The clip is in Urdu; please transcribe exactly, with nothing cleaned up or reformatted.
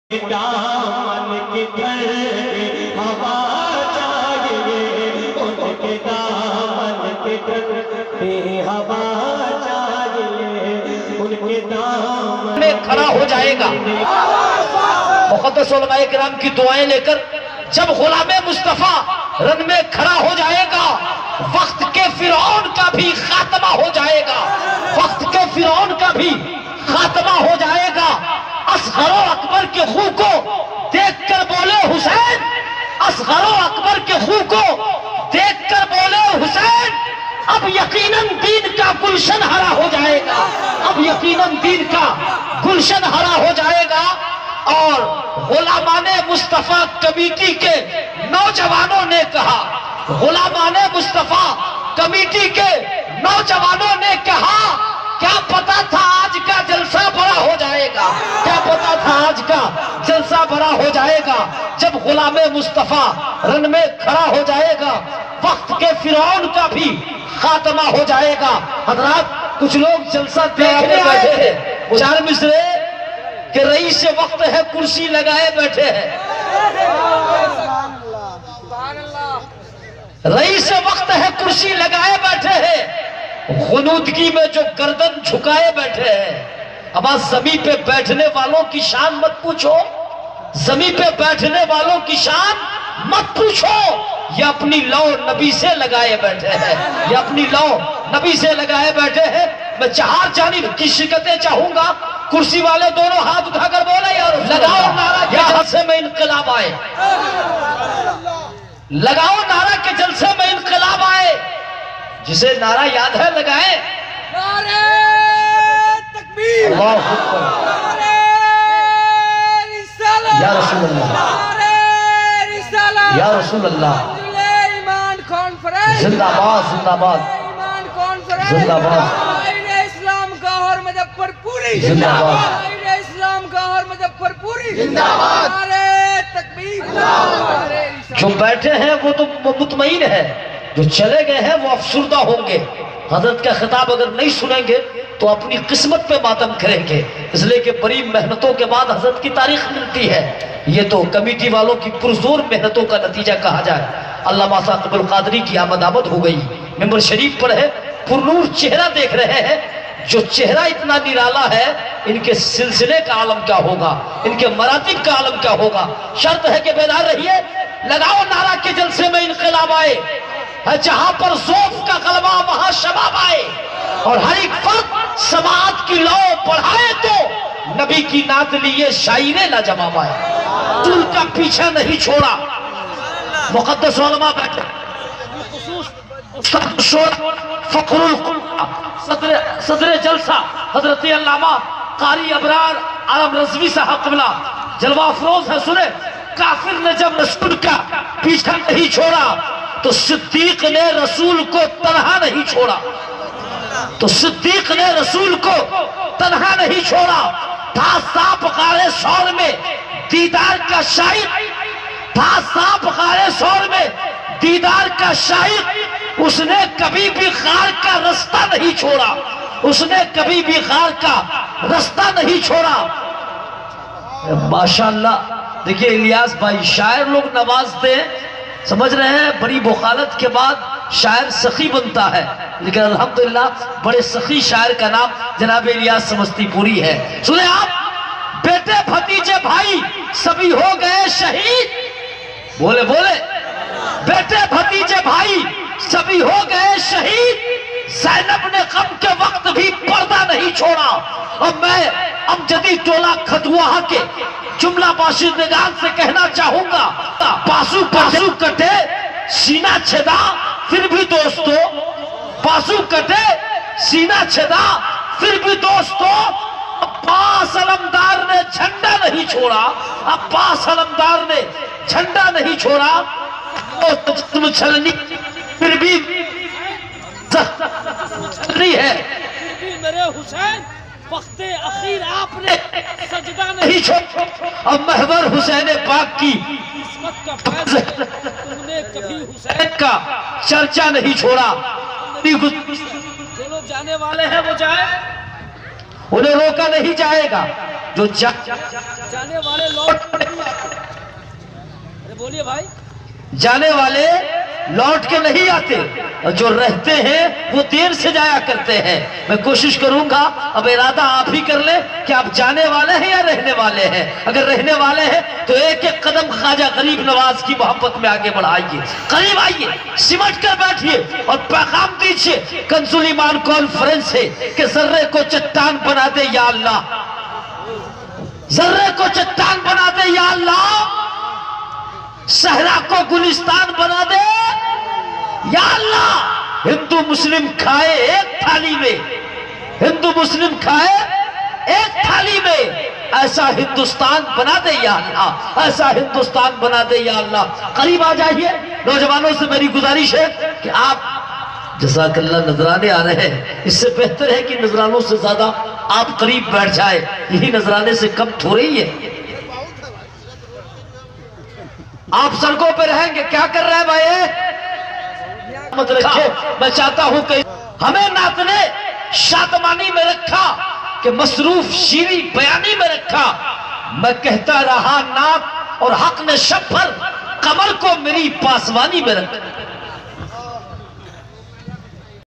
دامن کی ٹھنڈی ہوا چاہیے، ان کے دامن کی ٹھنڈی ہوا چاہیے، ان کے دامن میں کھڑا ہو جائے گا۔ مقدس علماء کرام کی دعائیں لے کر جب غلام مصطفیٰ رن میں کھڑا ہو جائے گا، وقت کے فرعون کا بھی خاتمہ ہو جائے گا، وقت کے فرعون کا بھی خاتمہ ہو جائے گا۔ اصغر و اکبر کے خون کو دیکھ کر بولے حسین، اصغر و اکبر کے خون کو دیکھ کر بولے حسین، اب یقیناً دین کا گلشن ہرا ہو جائے گا، اب یقیناً دین کا گلشن ہرا ہو جائے گا۔ اور غلامان مصطفیٰ کمیٹی کے نوجوانوں نے کہا، غلامان مصطفیٰ کمیٹی کے نوجوانوں نے کہا، کیا پتا تھا آج کا جلسہ بڑا ہو جائے گا، کیا پتا تھا آج کا جلسہ بڑا ہو جائے گا۔ جب غلام مصطفیٰ رن میں کھڑا ہو جائے گا، وقت کے فرعون کا بھی خاتمہ ہو جائے گا۔ حضرات کچھ لوگ جلسہ دیکھنے آئے تھے، چار مصرے کہ رئیس وقت ہے کرسی لگائے بیٹھے ہیں، رئیس وقت ہے کرسی لگائے بیٹھے ہیں، غنودگی میں جو گردن جھکائے بیٹھے ہیں۔ اب آج زمین پہ بیٹھنے والوں کی شان مت پوچھو، زمین پہ بیٹھنے والوں کی شان مت پوچھو، یہ اپنی لو نبی سے لگائے بیٹھے ہیں، یہ اپنی لو نبی سے لگائے بیٹھے ہیں۔ میں چہار جانب کی شکتیں چاہوں گا، کرسی والے دونوں ہاتھ اٹھا کر بولے یار لگاؤ نعرہ کہ جلسے میں انقلاب آئے، لگاؤ نعرہ کہ جلسے میں انقلاب آئے۔ جسے نعرہ یاد ہے لگائے نعرہ تکبیر، اللہ اکبر، نعرہ رسالت، یا رسول اللہ، نعرہ رسالت، یا رسول اللہ، ایمان کانفرنس، زندہ باد، زندہ باد، ایمان کانفرنس، زندہ باد، دائرہ اسلام کا اور مظفر پوری، زندہ باد، دائرہ اسلام کا اور مظفر پوری، زندہ باد، نعرہ تکبیر، نعرہ جو بیٹھے ہیں وہ تو مطمئن ہے، جو چلے گئے ہیں وہ افسردہ ہوں گے۔ حضرت کا خطاب اگر نہیں سنیں گے تو اپنی قسمت پہ ماتم کریں گے، اس لیے کہ بڑی محنتوں کے بعد حضرت کی تاریخ ملتی ہے۔ یہ تو کمیٹی والوں کی پرزور محنتوں کا نتیجہ کہا جائے۔ علامہ ثاقب القادری کی آمد آمد ہو گئی، ممبر شریف پر ہے، پرنور چہرہ دیکھ رہے ہیں۔ جو چہرہ اتنا نرالا ہے، ان کے سلسلے کا عالم کیا ہوگا، ان کے مراتب کا عالم کیا ہوگا۔ شرط ہے کہ بیدار رہیے، لگاؤ نعرہ کے جلسے میں انقلاب آئے، جہاں پر ذوف کا غلبہ وہاں شباب آئے، اور ہر ایک فرد سماعت کی لو پڑھائے تو نبی کی نعت لیے شاعر لاجواب آئے۔ رسول کا پیچھا نہیں چھوڑا۔ مقدس علماء بیٹھے، فخر القلعہ صدر, صدر جلسہ حضرت علامہ قاری ابرار عالم رضوی صاحب قبلہ جلوہ افروز ہے۔ سنے، کافر نے جب رسول کا پیچھا نہیں چھوڑا تو صدیق نے رسول کو تنہا نہیں چھوڑا، تو صدیق نے رسول کو تنہا نہیں چھوڑا۔ تھا سانپ غارِ ثور میں دیدار کا شائق، تھا سانپ غارِ ثور میں دیدار کا شائق، اس نے کبھی بھی غار کا رستہ نہیں چھوڑا، اس نے کبھی بھی غار کا رستہ نہیں چھوڑا۔ ماشاءاللہ دیکھئے الیاس بھائی، شاعر لوگ نوازتے ہیں، سمجھ رہے ہیں، بڑی بخالت کے بعد شاعر سخی بنتا ہے، لیکن الحمدللہ بڑے سخی شاعر کا نام جناب الیاس سمستی پوری ہے۔ سنیں آپ، بیٹے بھتیجے بھائی سبھی ہو گئے شہید، بولے بولے، بیٹے بھتیجے بھائی سبھی ہو گئے شہید، زینب نے غم کے وقت بھی پردہ نہیں چھوڑا۔ اور میں امجدی ٹولہ کھدواہا کے جملہ باشندگان سے کہنا چاہوں گا، بازو بازو کٹے سینہ چھدا پھر بھی دوستو، بازو کٹے سینہ چھدا پھر بھی دوستو، عباس علمدار نے جھنڈا نہیں چھوڑا، عباس علمدار نے جھنڈا نہیں چھوڑا، تم چھلنی پھر بھی چھلنی ہے، میرے حسین وقت اخیر آپ نے سجدہ نہیں چھوڑا۔ اب محور حسین پاک کی عصمت کا فیض تم نے کبھی حسین کا چرچا نہیں چھوڑا۔ جو لوگ جانے والے ہیں وہ جائیں۔ انہیں روکا نہیں جائے گا. جو جا جانے والے لوٹ نہیں آتے. ارے بولیے بھائی. جانے والے لوٹ کے نہیں آتے اور جو رہتے ہیں وہ دیر سے جایا کرتے ہیں. میں کوشش کروں گا اب ارادہ آپ ہی کر لیں کہ آپ جانے والے ہیں یا رہنے والے ہیں. اگر رہنے والے ہیں تو ایک ایک قدم خواجہ غریب نواز کی محبت میں آگے بڑھائیے. قریب آئیے, سمٹ کر بیٹھیے اور پیغام دیجیے. کنز الایمان کانفرنس ہے کہ ذرے کو چٹان بنا دے یا اللہ, ذرے کو چٹان بنا دے یا اللہ, صحرا کو گلستان بنا دے یا اللہ. ہندو مسلم کھائے ایک تھالی میں, ہندو مسلم کھائے ایک تھالی میں, ایسا ہندوستان بنا دے یا اللہ, ایسا ہندوستان بنا دے یا اللہ. قریب آ جائیے. نوجوانوں سے میری گزارش ہے کہ آپ, جزاک اللہ, نذرانے آ رہے ہیں, اس سے بہتر ہے کہ نذرانوں سے زیادہ آپ قریب بیٹھ جائے. یہی نذرانے سے کم تھوڑے ہی ہے. آپ سڑکوں پہ رہیں گے, کیا کر رہے ہیں بھائی؟ مت رکھے. میں چاہتا ہوں کہ ہمیں نعت نے شادمانی میں رکھا, کہ مصروف شیریں بیانی میں رکھا. میں کہتا رہا نعت اور حق نے شب بھر قمر کو میری پاسوانی میں رکھا.